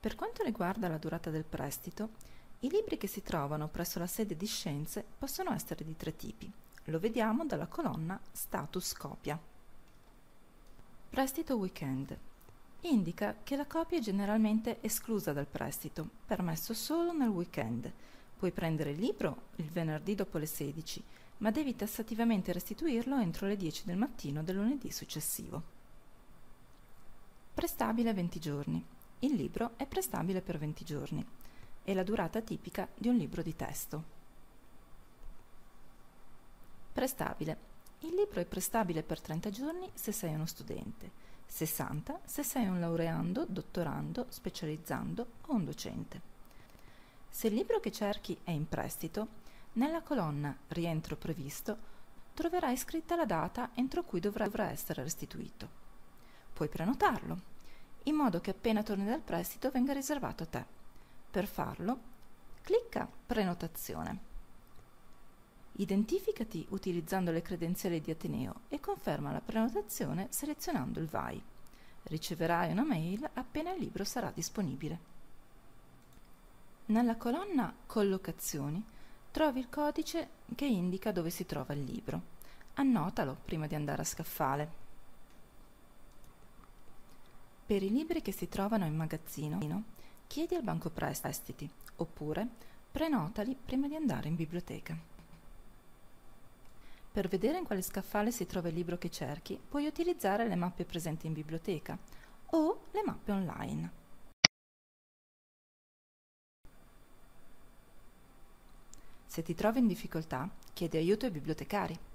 Per quanto riguarda la durata del prestito, i libri che si trovano presso la sede di Scienze possono essere di tre tipi. Lo vediamo dalla colonna Status copia. Prestito weekend. Indica che la copia è generalmente esclusa dal prestito, permesso solo nel weekend. Puoi prendere il libro il venerdì dopo le 16, ma devi tassativamente restituirlo entro le 10 del mattino del lunedì successivo. Prestabile 20 giorni. Il libro è prestabile per 20 giorni. È la durata tipica di un libro di testo. Prestabile. Il libro è prestabile per 30 giorni se sei uno studente, 60 se sei un laureando, dottorando, specializzando o un docente. Se il libro che cerchi è in prestito, nella colonna Rientro previsto troverai scritta la data entro cui dovrà essere restituito. Puoi prenotarlo, in modo che appena torni dal prestito venga riservato a te. Per farlo, clicca Prenotazione. Identificati utilizzando le credenziali di Ateneo e conferma la prenotazione selezionando il VAI. Riceverai una mail appena il libro sarà disponibile. Nella colonna Collocazioni trovi il codice che indica dove si trova il libro. Annotalo prima di andare a scaffale. Per i libri che si trovano in magazzino, chiedi al banco prestiti oppure prenotali prima di andare in biblioteca. Per vedere in quale scaffale si trova il libro che cerchi, puoi utilizzare le mappe presenti in biblioteca o le mappe online. Se ti trovi in difficoltà, chiedi aiuto ai bibliotecari.